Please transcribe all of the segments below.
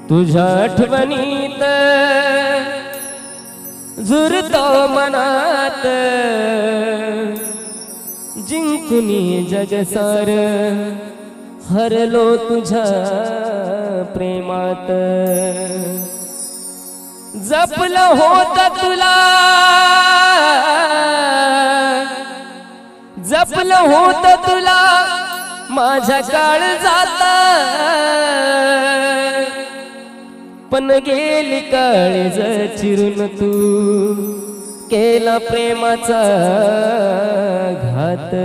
तुझ्या आठवणीत झुरतो मनात जिंकुनी जग सार हरलो तुझ्या प्रेमात जपलं होत तुला जपलं होत तुला माझ्या काळजात पण गेली काळज चिरून तू केला प्रेमाचा घात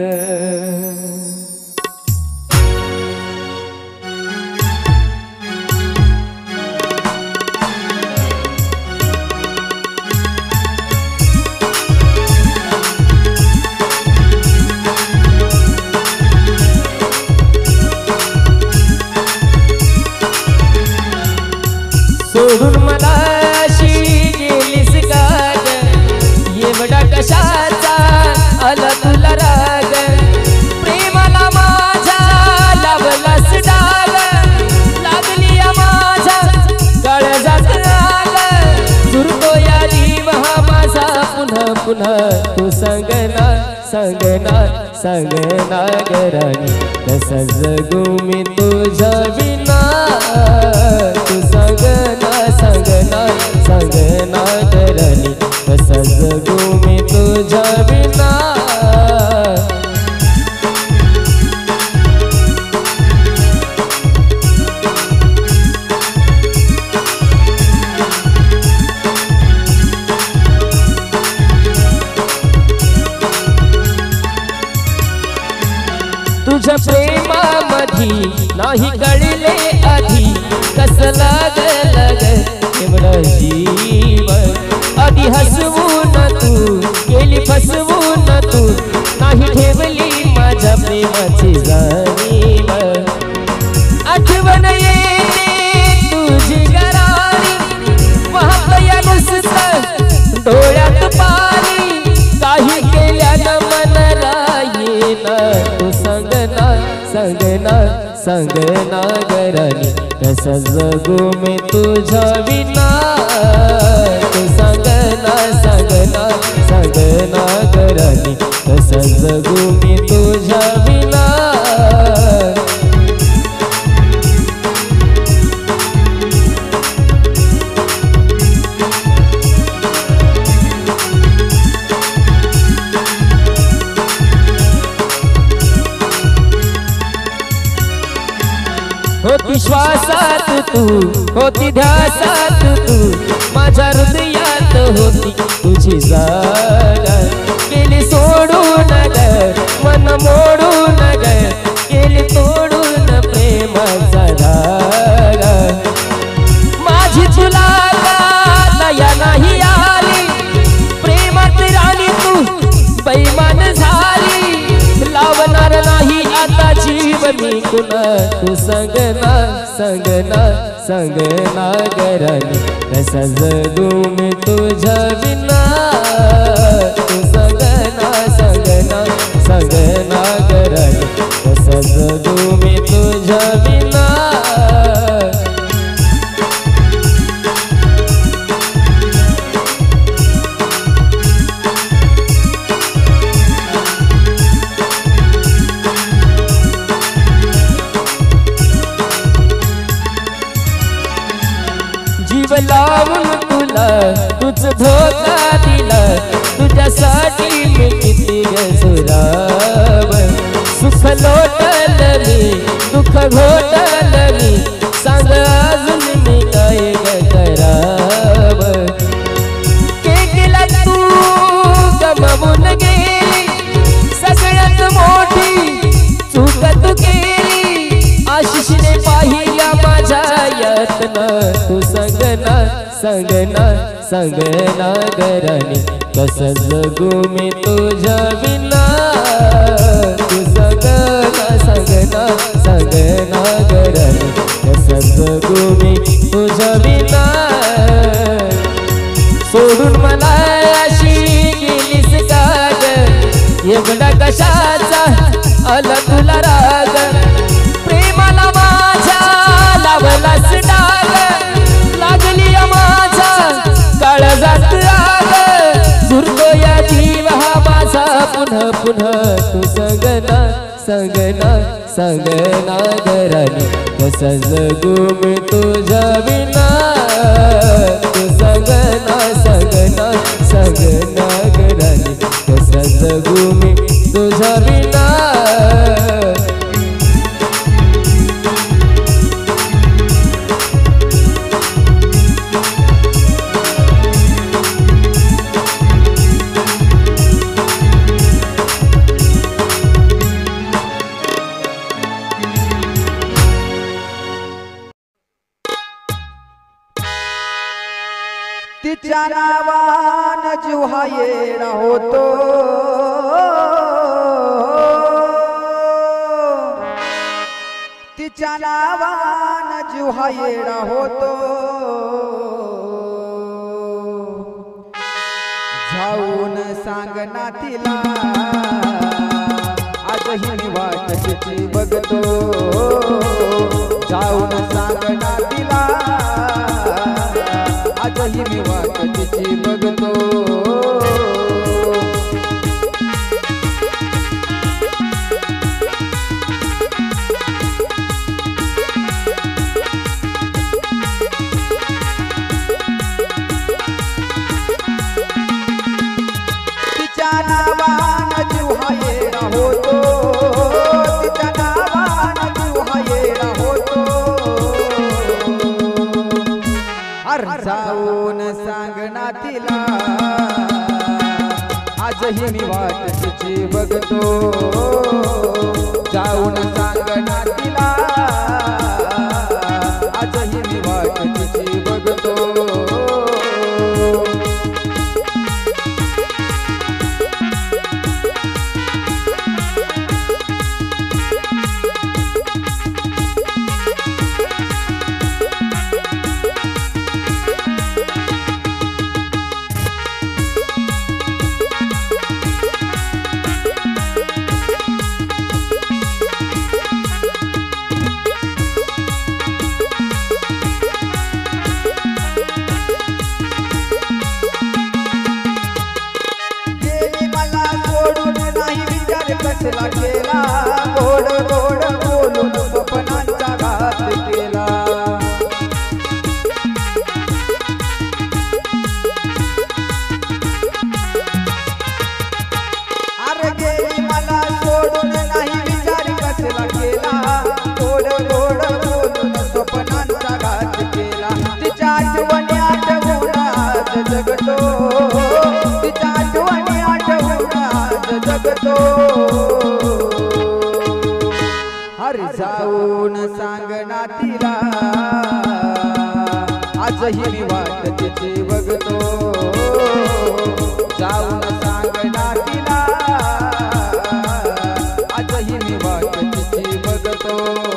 सोडून मला अशी गेलीस का ग एवढा कशाचा आला तुला राग प्रेमाला माझ्या लावलास डाग लागली माझ्या काळजात आग सुरतो या जीव हा माझा पुन्हा पुन्हा तू सांगना सांगना सांगना गराणी कसा जगू मी तुझ्या विना तू सांगना सांगना सांगना गराणी कसा जगू मी तुझ्या विना तुझ्या प्रेमामधी नाही कळले आधी कसं लागलं ग एवढं जीव आधी हसवून तू केली फसवून तू नाही ठेवली माझ्या प्रेमाची जाणीव आठवण येते तुझी गराणी वाहतया नुसतं डोळ्यात पाणी काही केल्यानं मन राहीना तू सांगना सांगना सांगना गराणी कसा जगू मी तुझ्या विना तू सांगना सांगना सांगना गराणी कसा जगू मी तुझ्या विना होती श्वासात तू होती ध्यासात तू माझ्या हृदयात होती तुझी जागा केली सोडून ग मन मोडून ग केली तोडून प्रेमाचा धागा माझी तुला दया नाही आली प्रेमात राणी तू बैमान झाली लावणार नाही आता जीव मी कुणा तू सांगना सांगना सांगना गराणी कसा जगू मी तुझ्या विना तू सांगना सांगना सांगना गराणी कसा जगू मी तुझ्या विना जीव लावून तुला तुझ धोका दिला तुझ्यासाठी मी किती गजुराव सुख लोटल मी दुःख घोटल मी सांग अजून मी काय कराव के केला तू गमावून गेली सगळ्यात मोठी चूक तू केली आशिषने पाहिल्या माझ्या यातना तू सांगना सांगना सांगना गराणी कसं जगू मी तुझ्या विना तू सांगना सांगना सांगना गराणी कसं जगू मी तुझ्या विना सोडून मला अशी गेलीस का ग एवढा कशाचा आला तुला राग प्रेमाला माझ्या लावलास डाग सांगना सांगना गराने कसा जगू मी तुझ्या विना तू सांगना सांगना सांगना गराने कसा जगू मी तुझ्या विना तिच्या नावान जीव हा येडा होतो तिच्या नावान जीव हा येडा होतो जाऊन सांगना तिला आजही मी वाट तिची बघतो जाऊन सांगना तिला आजही मी वाट तिची बघतो तिच्या नावान जीव हा येडा होतो तिच्या नावान जीव हा येडा होतो जाऊन सांगना तिला आजही मी वाट तिची बघतो जाऊन सांगना तिला आजही मी वाट तिची बघतो कसला केला गोड गोड बोलून स्वप्नांचा घात केला अरे गेली मला सोडून नाही विचार कसला केला गोड गोड बोलून स्वप्नांचा घात केला तिच्या आठवणी आठवून आज जगतो तिच्या आठवणी आठवून आज जगतो जाऊन सांगना तिला आजही मी वाट तिची बघतो जाऊन सांगना तिला आजही मी वाट तिची बघतो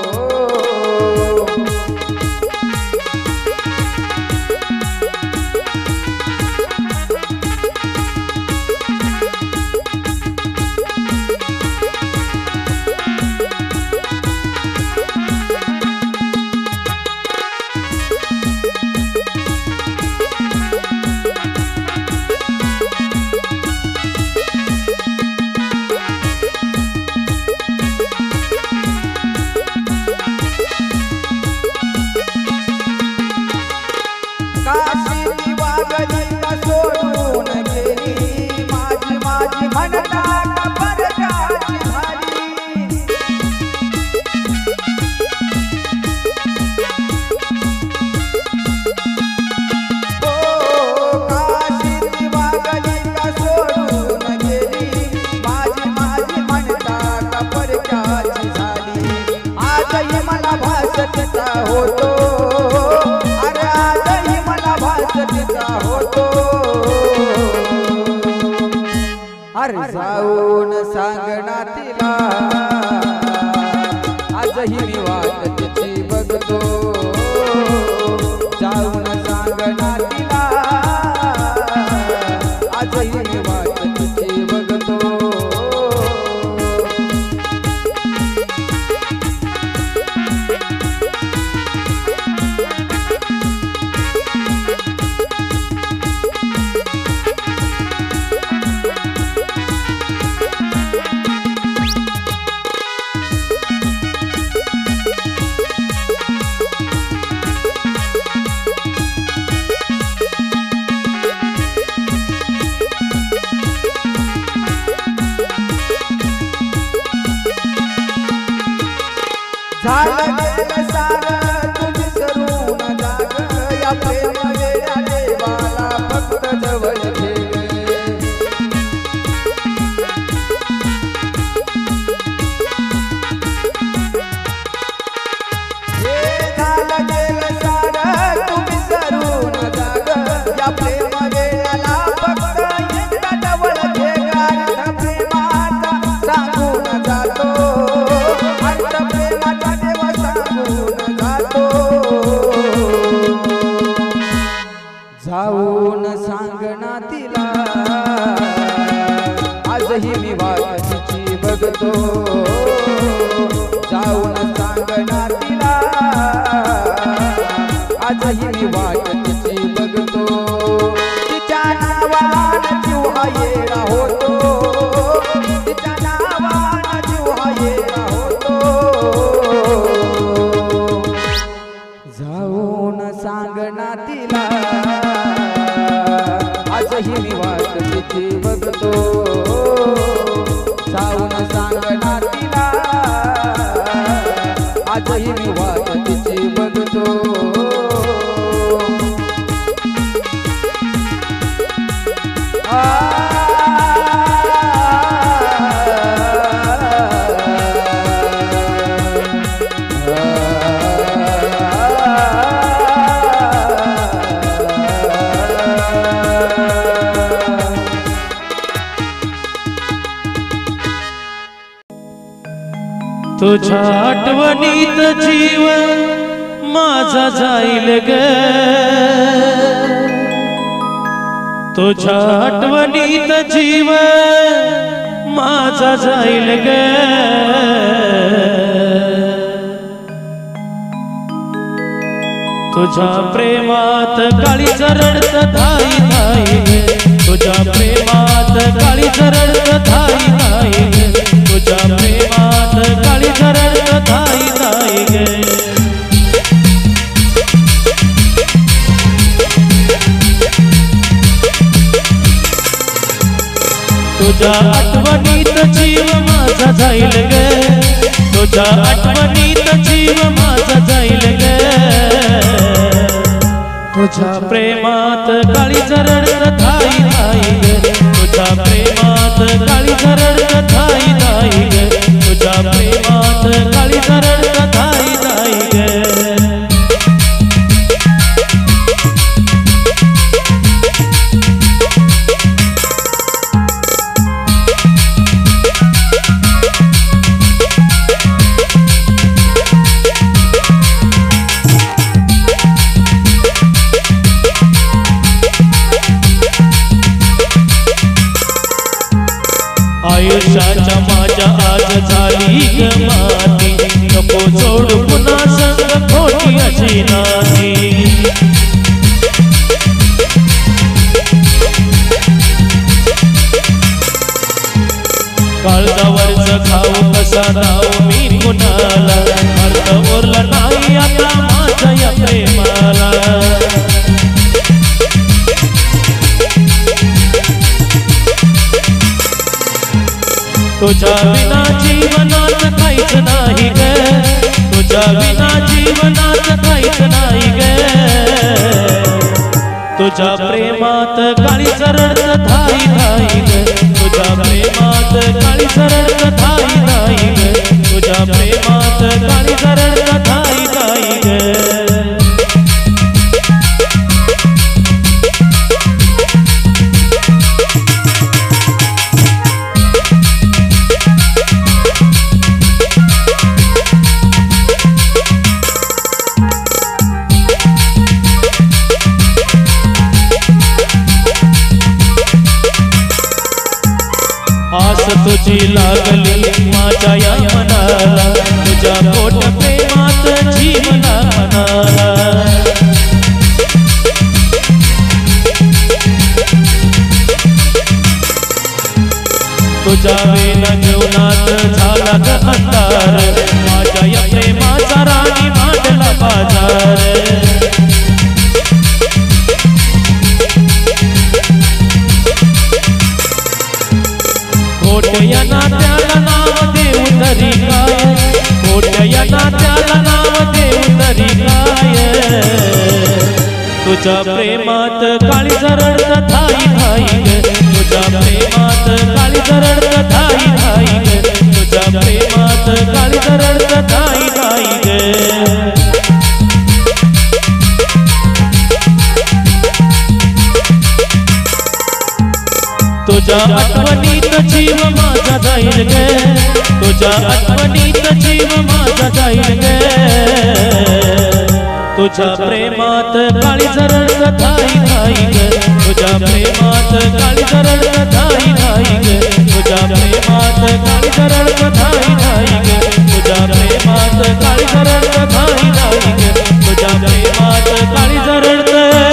काशी वागली का सोडून गेली माझी माझी म्हणता का परजाची झाली ओ काशी वागली का सोडून गेली माझी माझी म्हणता का परजाची झाली आजही मला भासतीचा होतो तिचा होतो अरे जाऊन सांगना तिला आजही मी वाट तिची बघतो जाऊन सांगना तिला आजही मी वाट तिची बघतो झालं गेलं सारं तू विसरून जाग या प्रेम वेड्या देवाला फक्त जवळ घे झालं गेलं सारं तू विसरून जाग या प्रेम वेड्याला फक्त एकदा जवळ घे गार्थ प्रेमाचा सांगून जातो अर्थ प्रेमाचा देव सांगून जातो जाऊन सांगना तिला आजही मी वाट तिची बघतो जाऊन सांगना तिला आजही मी वाट तिची बघतो तिच्या नावानं जीव हा येडा होतो तिच्या नावानं जीव हा येडा होतो जाऊन सांगना तिला आजही मी वाट तिची बघतो जाऊन सांगना तिला आजही मी वाट तिची बघतो तुझ्या आठवणीत जीव माझा जाईल ग तुझ्या आठवणीत जीव माझा जाईल ग तुझ्या प्रेमात काळीच रडत धाई धाई ग तुझ्या प्रेमात काळीच रडत धाई धाई ग तुझ्या प्रेमात काळीच रडत धाई धाई ग तुझ्या आठवणीत जीव माझा जाईल ग तुझ्या आठवणीत जीव माझा जाईल ग तुझ्या प्रेमात काळीच रडत धाई धाई ग तुझ्या प्रेमात काळीच रडत धाई धाई ग तुझ्या प्रेमात काळीच रडत धाई धाई ग आयुष्याच्या माझ्या आज झाली ग माती नको जोडू पुन्हा संग खोटी अशी नाती काळजावरच खाऊ कसा नाव मी कुणाला अर्थ ओरला नाही आता माझ्या या प्रेमाला तुझ्या विना जीवनात काहीच नाही ग तुझ्या विना जीवनात काहीच नाही ग तुझ्या प्रेमात काळीच रडत धाई धाई ग तुझ्या प्रेमात काळीच रडत धाई धाई ग तुझ्या प्रेमात काळीच रडत धाई धाई ग आस तुझी लागली माझ्या या मनाला तुझ्या पोट प्रेमात जीवना मनाला तुझ्या वेना जीवनात झाला ग अंधार माझ्या या प्रेमाचा राणी मांडला बाजार खोट्या नात्याला नाव देऊ तरी काय खोट्या नात्याला तुझ्या प्रेमात काळी रडत थाई थाई ग तुझ्या प्रेमात काळी रडत थाई थाई ग तुझ्या प्रेमात काळी रडत थाई थाई ग तुझ्या आठवणीत जीव माझा जाईल ग तुझ्या आठवणीत जीव माझा जाईल ग तुझ्या प्रेमात काळी रडत थाई थाई ग तुझ्या प्रेमात काळी रडत थाई थाई ग तुझ्या प्रेमात काळी रडत थाई थाई ग तुझ्या प्रेमात काळी रडत थाई थाई ग तुझ्या प्रेमात काळी रडत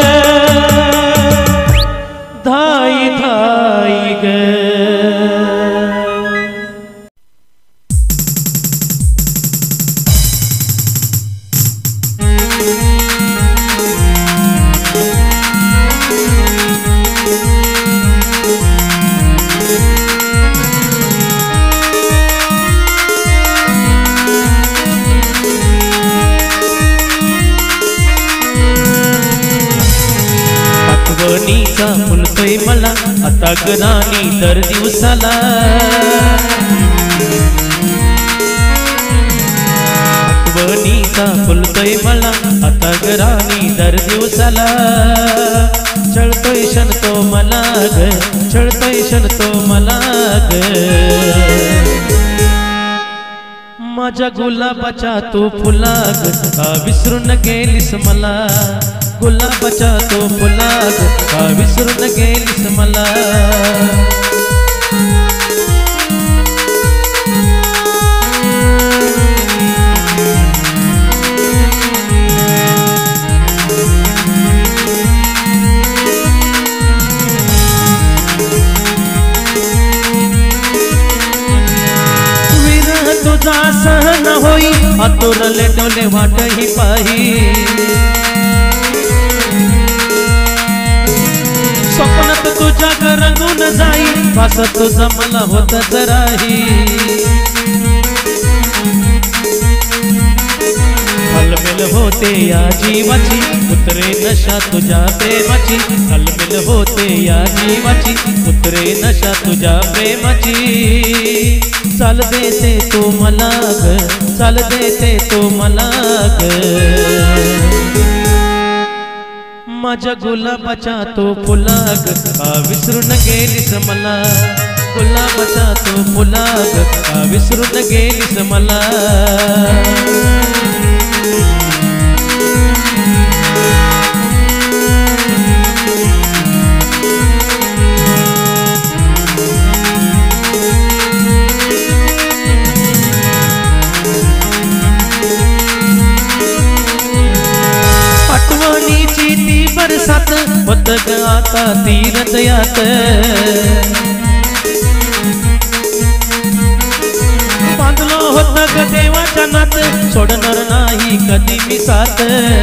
थाई थाई ग आठवणीचा फुलतोय मला आता गरानी दर दिवसाला आठवणीचा फुलतोय मला आता गरानी दर दिवसाला छळतोय क्षण तो मला ग छळतोय क्षण तो मला ग माझ्या गुलाबाच्या तू फुलाग का विसरून गेलीस मला गुलाबाच्या तो फुलाग का विसरून गेलीस मला तुझा सहन होई आतुरले डोले वाटही पाही स्वप्नात तुझ्या रंगून जाई पास तुझा मला होत जराही हलमेल होते या जीवाची उतरे नशा तुझ्या प्रेमाची हलमेल होते या जीवाची उतरे नशा तुझ्या प्रेमाची चाल देते तू मला ग चाल देते तू मला ग माझ्या गुलाबाच्या तो फुलाग का विसरून गेलीस मला गुलाबाच्या तो फुलाग का विसरून गेलीस मला बरसात होत ग आता तीरथयात बांधलो होत ग देवाच्या नात सोडणार नाही कधी मी साथ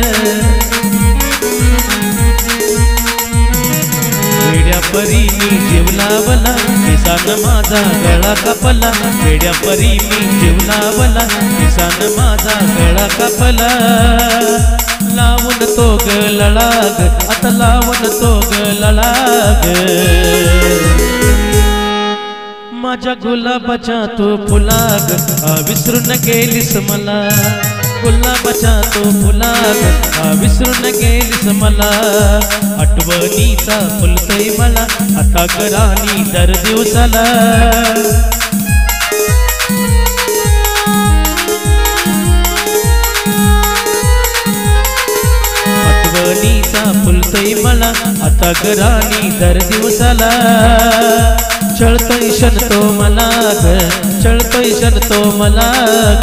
वेड्या परी मी जीव लावला किसान माझा गळा कापला वेड्या परी मी जीव लावला किसान माझा गळा कापला लावून तो ग लळाग आता लावून तो ग लळाग माझ्या गुलाबाच्या तो फुलाग विसरून गेलीस मला गुलाबाच्या तो फुलाग विसरून गेलीस मला आठवणीचा फुलतोय मला आता करानी दर दिवसाला आठवणीचा फुलतोय मला आता करानी दर दिवसाला छळतोय क्षण तो मला ग छळतोय क्षण तो मला ग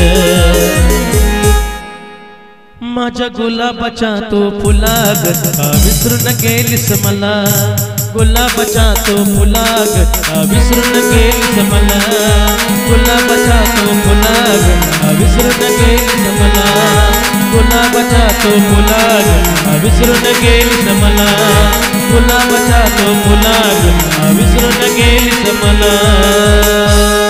माझ्या गुलाबाच्या तो फुलाग विसरून गेलीस मला गुलाबाच्या तो फुलाग विसरून गेलीस मला गुलाबाच्या तो फुलाग विसरून गेलीस मला गुलाबाच्या तो फुलाग विसरून गेलीस मला गुलाबाच्या तो फुलाग विसरून गेलीस मला